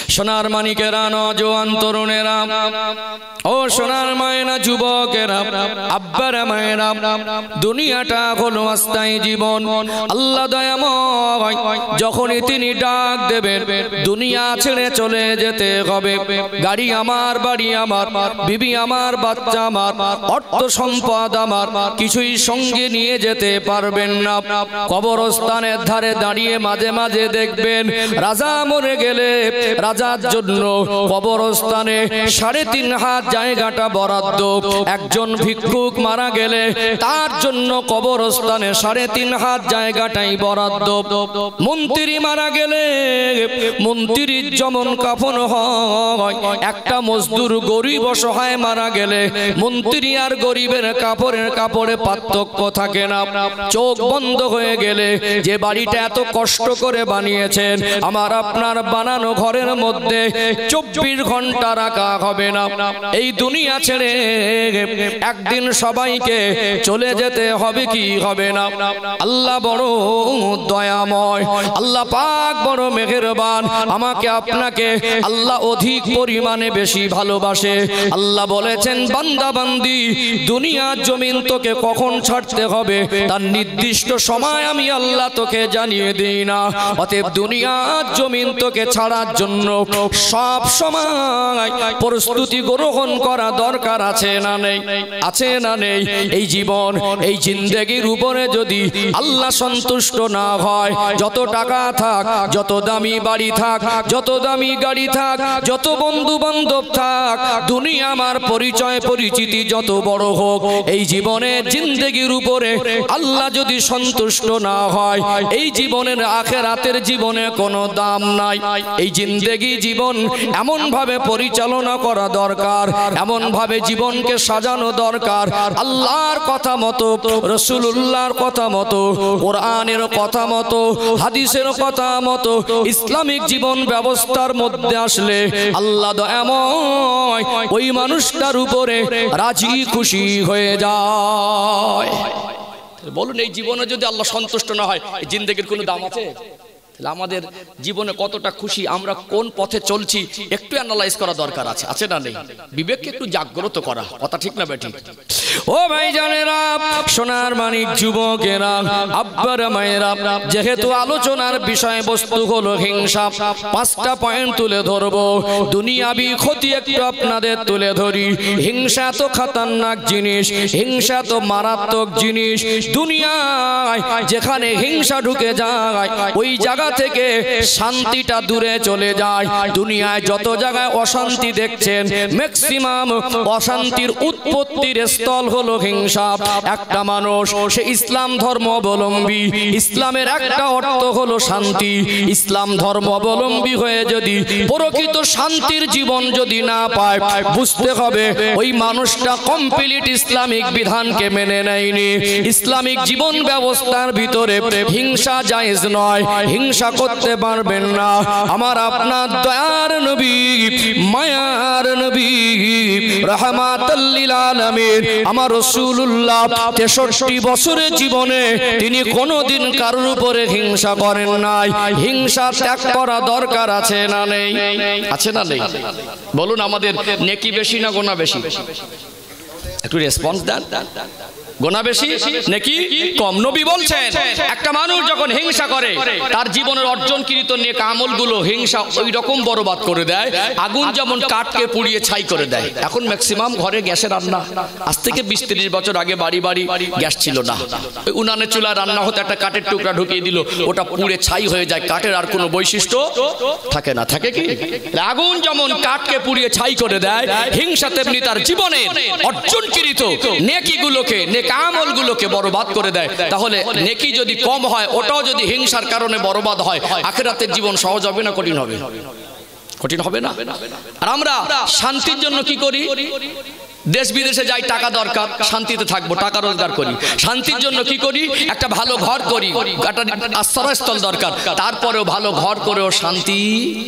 সোনার মানিকেরা, নওজোয়ান তরুণেরা, ও সোনার মায়েরা, যুবকেরা, আব্বারা মায়েরা, দুনিয়াটা হলো অস্থায়ী জীবন। আল্লাহ দয়াময় যখনই তিনি ডাক দেবেন, দুনিয়া ছেড়ে চলে যেতে হবে। গাড়ি আমার, বাড়ি আমার, বিবি আমার, বাচ্চা আমার, অর্থ সম্পদ আমার, কিছুই সঙ্গে নিয়ে যেতে পারবেন না। কবরস্থানের ধারে দাঁড়িয়ে মাঝে মাঝে দেখবেন, রাজা মরে গেলে রাজার জন্য কবরস্থানে 3.5 হাত জায়গাটা বরাদ্দ। একজন ভিক্ষুক মারা গেলে তার জন্য কবরস্থানে 3.5 হাত জায়গাটাই বরাদ্দ। মন্ত্রী মারা গেলে মন্ত্রীর যেমন কাফন হয়, একটা মজদুর গরিব অসহায় মারা গেলে মন্ত্রী আর গরিবের কাপড়ে পার্থক্য থাকে না। চোখ বন্ধ হয়ে গেলে যে বাড়িটা এত কষ্ট করে বানিয়েছেন, আমার আপনার বানানো ঘরের মধ্যে 24 ঘন্টা রাখা হবে না। এই দুনিয়া ছেড়ে একদিন সবাইকে চলে যেতে হবে কি হবে না? আল্লাহ বড় দয়াময়, আল্লাহ পাক বড় মেহেরবান। আমাকে আপনাকে আল্লাহ অধিক পরিমাণে বেশি ভালোবাসে। আল্লাহ বলেছেন, বান্দা বান্দি, দুনিয়ার জমিন তোকে কখন ছাড়তে হবে তার নির্দিষ্ট সময় আমি আল্লাহ তোকে জানিয়ে দিই না। অতএব দুনিয়ার জমিন তোকে ছাড়ার জন্য সব সময় প্রস্তুতি গ্রহণ করা দরকার আছে না নেই? আছে না নেই? এই জীবন, এই জিন্দেগির উপরে যদি আল্লাহ সন্তুষ্ট না হয়, যত টাকা থাক, যত দামি বাড়ি থাক, যত দামি গাড়ি থাক, যত বন্ধু বান্ধব থাক, দুনিয়া আমার পরিচয় পরিচিতি যত বড় হোক, এই জীবনের জিন্দেগির উপরে আল্লাহ যদি সন্তুষ্ট না হয়, এই জীবনের আখিরাতের জীবনে কোনো দাম নাই। এই জিন্দেগি জীবন এমন ভাবে পরিচালনা করা দরকার, এমন ভাবে জীবনকে সাজানো দরকার, আল্লাহর কথা মতো, রাসূলুল্লাহর কথা মতো, কোরআনের কথা মতো, হাদিসের কথা মতো, ইসলামিক জীবন ব্যবস্থার মধ্যে আসলে আল্লাহ দয়াময় ওই মানুষটার উপরে রাজি খুশি হয়ে যায়। বলুন, এই জীবনে যদি আল্লাহ সন্তুষ্ট না হয়, এই জিন্দেগির কোনো দাম আছে? আমাদের জীবনে কতটা খুশি, আমরা কোন পথে চলছি একটু অ্যানালাইজ করা দরকার আছে, আছে না নেই? বিবেককে একটু জাগ্রত করা, কথা ঠিক না বেঠিক? ও ভাই জানেরা, সোনার মানিক, যুবকেরা, আব্বারা মায়েরা, যেহেতু আলোচনার বিষয়বস্তু হলো হিংসা, 5টা পয়েন্ট তুলে ধরবো। দুনিয়াবি ক্ষতি একটু আপনাদের তুলে ধরি। হিংসা তো খতরনাক জিনিস, হিংসা তো মারাত্মক জিনিস। দুনিয়ায় যেখানে হিংসা ঢুকে যায়, ওই জায়গা থেকে শান্তিটা দূরে চলে যায়। দুনিয়ায় যত জায়গায় অশান্তি দেখছেন, ম্যাক্সিমাম অশান্তির উৎপত্তির স্থল হলো হিংসা। একটা মানুষ সে ইসলাম ধর্ম অবলম্বী, ইসলামের একটা অর্থ হলো শান্তি। ইসলাম ধর্ম অবলম্বী হয়ে যদি প্রকৃত শান্তির জীবন যদি না পায়, বুঝতে হবে ওই মানুষটা কমপ্লিট ইসলামিক বিধানকে মেনে নেয়নি। ইসলামিক জীবন ব্যবস্থার ভিতরে হিংসা জায়েজ নয়, হিংসা করতে পারবেন না। আমার আপনার দয়ার নবী, মায়ার নবী, রাহমাতাল লিল আলামিন, আমার রাসূলুল্লাহ 63 বছরের জীবনে তিনি কোনোদিন কারোর উপরে হিংসা করেন নাই। হিংসা ত্যাগ করা দরকার আছে না নেই? আছে না নেই? বলুন, আমাদের নেকি বেশি না গুনাহ বেশি? একটু রেসপন্স দেন। গুনাহ বেশি নাকি কম? নবী বলছেন, একটা মানুষ যখন হিংসা করে, তার জীবনের অর্জনকৃত নেক আমলগুলো হিংসা ওই রকম বরবাদ করে দেয়, আগুন যেমন কাঠকে পুড়িয়ে ছাই করে দেয়। এখন ম্যাক্সিমাম ঘরে গ্যাসে রান্না, আজ থেকে 20-30 বছর আগে বাড়ি বাড়ি গ্যাস ছিল না। ওই উনানের চুলায় রান্না হতে একটা কাঠের টুকরা ঢুকিয়ে দিল, ওটা পুড়ে ছাই হয়ে যায়, কাঠের আর কোনো বৈশিষ্ট্য থাকে না। থাকে কি? আগুন যেমন কাঠকে পুড়িয়ে ছাই করে দেয়, হিংসা তেমনি তার জীবনের অর্জনকৃত নেকিগুলোকে, আমলগুলোকে বরবাদ করে দেয়। তাহলে নেকি যদি কম হয়, ওটাও যদি হিংসার কারণে বরবাদ হয়, আখিরাতের জীবন সহজ হবে না কঠিন হবে? কঠিন হবে না? আর আমরা শান্তির জন্য কি করি? দেশ বিদেশে যাই, টাকা দরকার, শান্তিতে থাকবো, টাকা রোজগার করি। শান্তির জন্য কি করি? একটা ভালো ঘর করি, একটা আশ্রয়স্থল দরকার, তারপরেও ভালো ঘর করেও শান্তি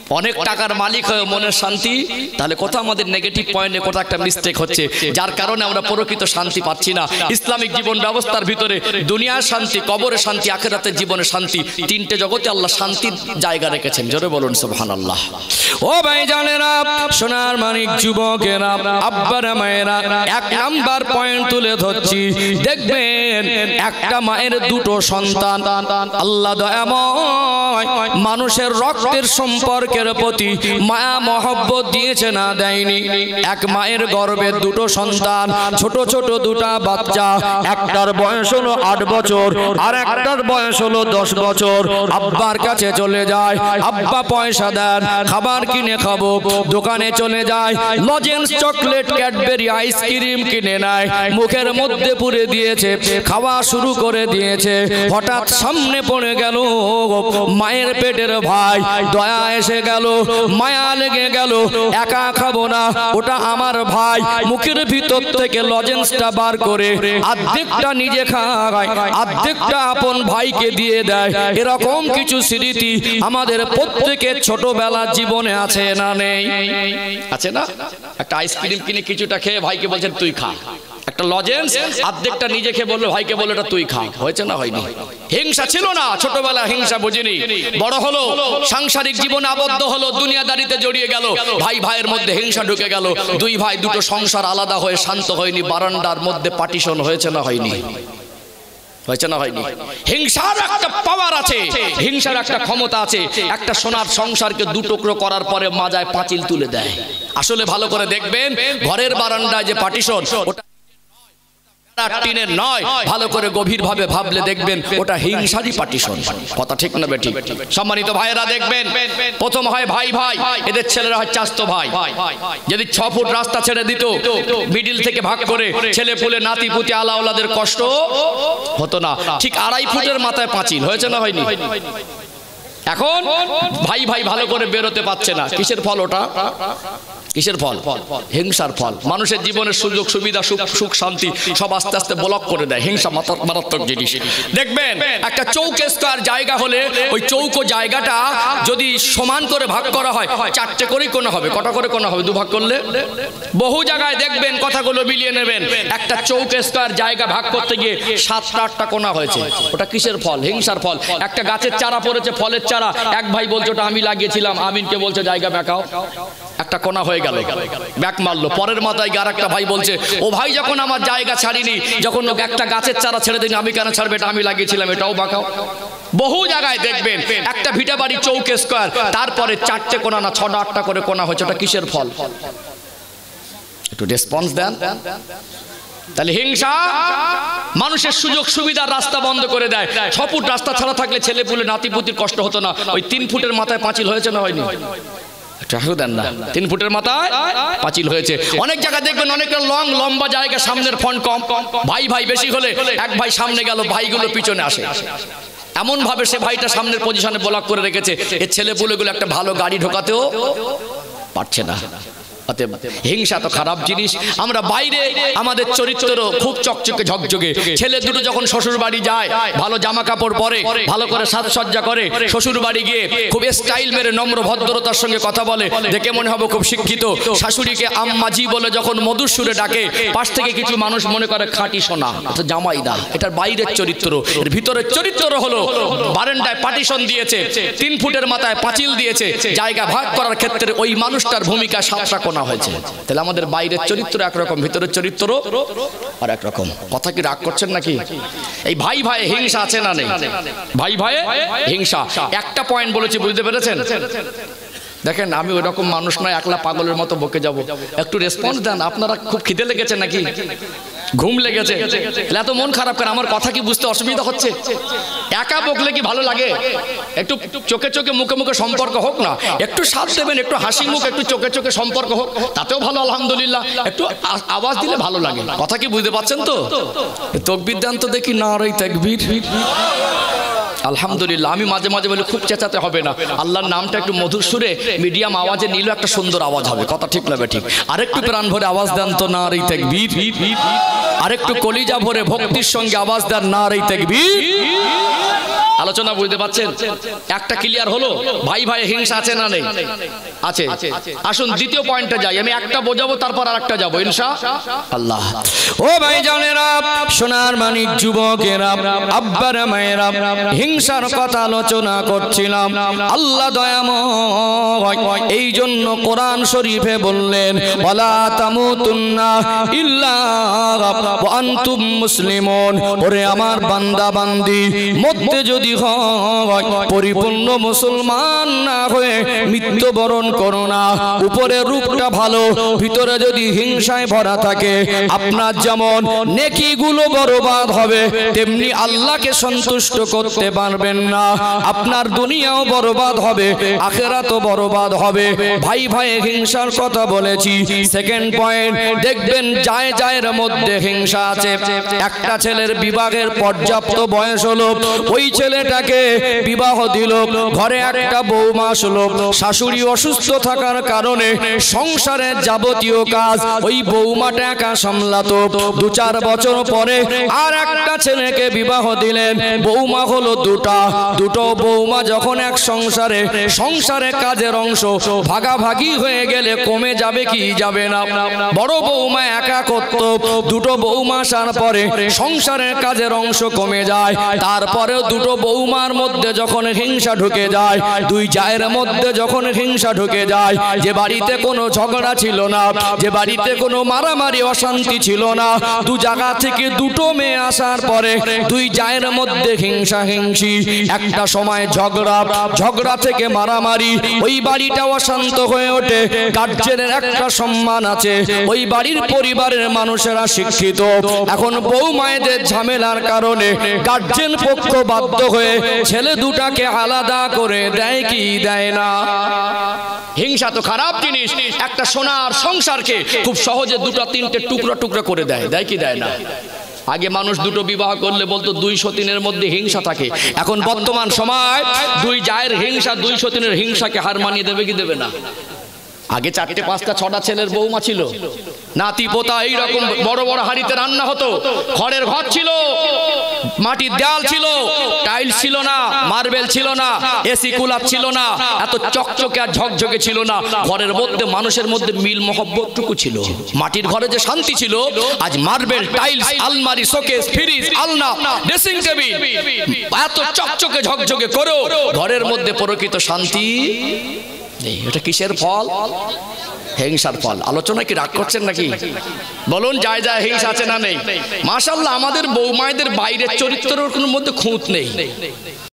অনেক টাকার মালিক হয়ে মনের শান্তি, তাহলে কোথাও আমাদের নেগেটিভ পয়েন্টে কোথাও একটা মিস্টেক হচ্ছে, যার কারণে আমরা প্রকৃত শান্তি পাচ্ছি না। ইসলামিক জীবন ব্যবস্থার ভিতরে দুনিয়ার শান্তি, কবরের শান্তি, আখিরাতের জীবনের শান্তি, তিনটে জগতে আল্লাহ শান্তির জায়গা রেখেছেন। জোরে বলুন সুবহানাল্লাহ। ও ভাই জানেরা, সোনার মানিক যুবকেরা, আব্বারা মায়েরা, এক নাম্বার পয়েন্ট তুলে ধরছি। দেখবেন একটা মায়ের দুটো সন্তান, আল্লাহ দয়াময় মানুষের রক্তের সম্পর্কের প্রতি মায়া মহব্বত দিয়েছে না দেয়নি? এক মায়ের গর্ভের দুটো সন্তান, ছোট ছোট দুটা বাচ্চা, একটার বয়স হলো 8 বছর আর একটার বয়স হলো 10 বছর। আব্বার কাছে চলে যায়, আব্বা পয়সা দেন, খাবার কিনে খাবো, দোকানে চলে যায়, লজেন্স, চকলেট, ক্যাডবেরি, আইসক্রিম কিনে নেয়, মুখের মধ্যে পুরে দিয়েছে, খাওয়া শুরু করে দিয়েছে। হঠাৎ সামনে পড়ে গেল মায়ের পেটের ভাই, দয়া এসে গেল, মায়া লেগে গেল, একা খাবো না, ওটা আমার ভাই। মুখের ভিতর থেকে লজেন্সটা বার করে অর্ধেকটা নিজে খায়, অর্ধেকটা আপন ভাইকে দিয়ে দেয়। এরকম কিছু স্মৃতি আমাদের প্রত্যেকের ছোটবেলার জীবনে আছে না নেই? আছে না? একটা আইসক্রিম কিনে কিছুটা খেয়ে ভাইকে বলছেন তুই খা, একটা লজেন্স অর্ধেকটা নিজে খেয়ে বললো, ভাইকে বললো এটা তুই খা। হয়েছে না হয়নি? হিংসা ছিল না ছোটবেলা, হিংসা বুঝিনি। বড় হলো, সাংসারিক জীবনে আবদ্ধ হলো, দুনিয়াদারিতে জড়িয়ে গেল, ভাই ভাইয়ের মধ্যে হিংসা ঢুকে গেল, দুই ভাই দুটো সংসার আলাদা হয়ে শান্ত হয়নি, বারান্দার মধ্যে পার্টিশন হয়েছে না হয়নি? হয়েছে না হয়নি? হিংসার একটা পাওয়ার আছে, হিংসার একটা ক্ষমতা আছে। একটা সোনার সংসারকে দুটুকরো করার পরে মাজায় পাঁচিল তুলে দেয়। আসলে ভালো করে দেখবেন, ঘরের বারান্দায় যে পার্টিশন, ওটা টিনের নয়, ভালো করে গভীর ভাবে ভাবলে দেখবেন ওটা হিংসারই পার্টিশন। কথা ঠিক না বেঠিক? সম্মানিত ভাইয়েরা, দেখবেন প্রথম হয় ভাই ভাই, এদের ছেলেরা হয় চাস্তো ভাই। যদি 6 ফুট রাস্তা ছেড়ে দিত, মিডিল থেকে ভাগ করে, ছেলে পুলে নাতি পুতি আলাওলাদের কষ্ট হতো না। ঠিক 2.5 ফুটের মাথায় পাঁচিল। হয়েছে না হয়নি? এখন ভাই ভাই ভালো করে বেরোতে পারছে না। কিসের ফল ওটা? কিসের ফল? হিংসার ফল। মানুষের জীবনের সুযোগ সুবিধা, সুখ শান্তি সব আস্তে আস্তে ব্লক করে দেয়। হিংসা মারাত্মক জিনিস। দেখবেন একটা চৌক স্কয়ার জায়গা হলে ওই চৌকো জায়গাটা যদি সমান করে ভাগ করা হয়, 4টে করেই কোণা হবে। কটা করে কোণা হবে? 2 ভাগ করলে। বহু জায়গায় দেখবেন, কথাগুলো মিলিয়ে নেবেন, একটা চৌক স্কয়ার জায়গা ভাগ করতে গিয়ে 7টা 8টা কোণা হয়েছে। ওটা কিসের ফল? হিংসার ফল। একটা গাছের চারা পড়েছে, ফলের চারা, এক ভাই বলছে ওটা আমি লাগিয়েছিলাম, আমিনকে বলছে জায়গা বেঁকাও, একটা কোণা হয়ে গেল, ব্যাক মারলো। পরের মাথায় আর একটা ভাই বলছে ও ভাই যখন আমার জায়গা ছাড়িনি, যখন একটা গাছের চারা ছেড়ে দিন, আমি কেন ছাড়বে, এটা আমি লাগিয়েছিলাম, এটাও বাঁকাও। বহু জায়গায় দেখবেন একটা ভিটা বাড়ি চৌক স্কয়ার, তারপরে 4টে কোণা না 6টা 8টা করে কোণা হয়েছে। ওটা কিসের ফল? একটু রেসপন্স দেন। তাহলে হিংসা মানুষের সুযোগ সুবিধার রাস্তা বন্ধ করে দেয়। 6 ফুট রাস্তা ছাড়া থাকলে ছেলে পুলে নাতি পুতির কষ্ট হতো না। ওই 3 ফুটের মাথায় পাঁচিল হয়েছে না হয়নি? 3 ফুটের মাথায় পাঁচিল হয়েছে। অনেক জায়গায় দেখবেন অনেকটা লম্বা জায়গা, সামনের ফন্ট কম, ভাই ভাই বেশি হলে এক ভাই সামনে গেল, ভাইগুলো পিছনে আসে। এমন ভাবে সে ভাইটা সামনের পজিশনে ব্লক করে রেখেছে, এর ছেলে পুলেগুলো একটা ভালো গাড়ি ঢোকাতেও পারছে না। হিংসা তো খারাপ জিনিস। আমরা বাইরে আমাদের চরিত্র খুব চকচকে ঝকঝকে। ছেলে দুটো যখন শ্বশুর বাড়ি যায়, ভালো জামা কাপড় পরে, ভালো করে সাজসজ্জা করে, শ্বশুর বাড়ি গিয়ে খুব স্টাইল মেরে নম্র ভদ্রতার সঙ্গে কথা বলে, দেখে মনে হবে খুব শিক্ষিত। শাশুড়িকে আম্মাজি বলে যখন মধুর সুরে ডাকে, পাশ থেকে কিছু মানুষ মনে করে খাঁটি সোনা, এটা জামাই দা। এটার বাইরের চরিত্র। এর ভিতরের চরিত্র হলো বারান্দায় পার্টিশন দিয়েছে, 3 ফুটের মাথায় পাঁচিল দিয়েছে। জায়গা ভাগ করার ক্ষেত্রে ওই মানুষটার ভূমিকা 7টা কোণা হয়েছে। তাহলে আমাদের বাইরের চরিত্র একরকম, ভিতরের চরিত্র আর একরকম। কথা কি রাগ করছেন নাকি? এই ভাই ভাই হিংসা আছে না নেই? ভাই ভাই হিংসা। একটা পয়েন্ট বলেছি, বুঝতে পেরেছেন? দেখেন আমি ওই রকম মানুষ নয় একলা পাগলের মতো বকে যাব। একটু রেসপন্স দেন। আপনারা খুব খিদে লেগেছে নাকি? ঘুম লেগেছে? এত মন খারাপ করে, আমার কথা কি বুঝতে অসুবিধা হচ্ছে? একা বকলে কি ভালো লাগে? একটু চোখে চোখে মুখে মুখে সম্পর্ক হোক না, একটু সাথ দেবেন, একটু হাসি মুখ, একটু চোখে চোখে সম্পর্ক হোক, তাতেও ভালো আলহামদুলিল্লাহ। একটু আওয়াজ দিলে ভালো লাগে। কথা কি বুঝতে পারছেন তো? তাকবীর দেন তো দেখি, নারে তাকবীর। আলহামদুলিল্লাহ। আমি মাঝে মাঝে বলি খুব চেঁচাতে হবে না, আল্লাহর নামটা একটু মধুর সুরে মিডিয়াম আওয়াজে নিলেও একটা সুন্দর আওয়াজ হবে। কথা ঠিক না ঠিক? আরেকটু প্রাণ ভরে আওয়াজ দেন তো নারে তাকবীর। আরেকটু কলিজা ভরে ভক্তির সঙ্গে আওয়াজ দেন নারে তাকবীর। আলোচনা বুঝতে পারছেন? একটা ক্লিয়ার হলো, ভাই ভাই হিংসা আছে না নেই? আছে। আসুন দ্বিতীয় পয়েন্টে যাই। আমি একটা বোঝাবো তারপর আরেকটা যাবো ইনশাআল্লাহ। ও ভাই জানেরা, সোনার মানিক যুবকেরা, আব্বারা মায়েরা, হিংসার কথা আলোচনা করছিলাম। আল্লাহ দয়াময় এই জন্য কোরআন শরীফে বললেন, ওয়ালা তামুতুন্না ইল্লা ওয়া আনতুম মুসলিমুন। ওরে আমার বান্দা বান্দি, মধ্যে যদি হয় পরিপূর্ণ মুসলমান না হয়ে মৃত্যুবরণ করো না। উপরের রূপটা ভালো, ভিতরে যদি হিংসায় ভরা থাকে, আপনার যেমন নেকিগুলো বরবাদ হবে, তেমনি আল্লাহকে সন্তুষ্ট করতে পারবেন না। আপনার দুনিয়াও বরবাদ হবে, আখিরাতও বরবাদ হবে। ভাই ভাই হিংসার কথা বলেছি। সেকেন্ড পয়েন্ট, দেখবেন যায় যায়ের মধ্যে হিংসা আছে। একটা ছেলের বিবাহের পর্যাপ্ত বয়স হলো, ওই ছেলেটাকে বিবাহ দিল, ঘরে একটা বৌমা আসলো। শাশুড়ি অসুস্থ থাকার কারণে সংসারের যাবতীয় কাজ ওই বৌমাটা একা সামলাতো। 2-4 বছর পরে আর একটা ছেলেকে বিবাহ দিলেন। বৌমা হলো দুটো বৌমা যখন এক সংসারে কাজের অংশ ভাগাভাগি হয়ে গেলে কমে যাবে কি যাবে না? বড় বৌমা একা করত, দুটো বৌমা আসার পরে সংসারের কাজের অংশ কমে যায়। তারপরেও দুটো বৌমার মধ্যে যখন হিংসা ঢুকে যায়, দুই জায়ের মধ্যে যখন হিংসা ঢুকে যায়, যে বাড়িতে কোনো ঝগড়া ছিল না, যে বাড়িতে কোনো মারামারি অশান্তি ছিল না, দু জায়গা থেকে দুটো মেয়ে আসার পরে দুই জায়ের মধ্যে হিংসা হিংসি, একটা সময় ঝগড়া থেকে মারামারি, ওই বাড়িটা অশান্ত হয়ে ওঠে। গার্জেনের একটা সম্মান আছে, ওই বাড়ির পরিবারের মানুষেরা শিক্ষিত। এখন বউ মায়েদের ঝামেলার কারণে গার্জেন পক্ষ বাধ্য হয়ে ছেলে দুটাকে আলাদা করে দেয় কি দেয় না? হিংসা তো খারাপ জিনিস। একটা সোনার সংসারকে খুব সহজে 2-3টে টুকরা করে দেয় কি দেয় না? আগে মানুষ দুটো বিবাহ করলে বলতো 2 সতীনের মধ্যে হিংসা থাকে। এখন বর্তমান সময় দুই জায়ের হিংসা 2 সতীনের হিংসাকে হার মানিয়ে দেবে কি দেবে না? আগে 4টে 5টা 6টা ছেলের বৌমা ছিল, নাতি পোতা এইরকম বড় বড় হাড়িতে রান্না হতো। খড়ের ঘর ছিল, মাটির দেয়াল ছিল, টাইলস ছিল না, মার্বেল ছিল না, এসি কুলার ছিল না, এত চকচকে আর ঝকঝকে ছিল না। ঘরের মধ্যে মানুষের মধ্যে মিল মহব্বতটুকু ছিল। মাটির ঘরে যে শান্তি ছিল, আজ মার্বেল, টাইলস, আলমারি, শোকেস, ফ্রিজ, আলনা, ড্রেসিং টেবিল এত চকচকে ঝকঝকে করেও ঘরের মধ্যে প্রকৃত শান্তি নেই। এটা কিসের ফল? হিংসার ফল। আলোচনা কি রাগ করছেন নাকি? বলুন, যায় হিংসা আছে না নেই? মাশাআল্লাহ, আমাদের বৌমায়েদের বাইরের চরিত্রের কোনো মধ্যে খুঁত নেই।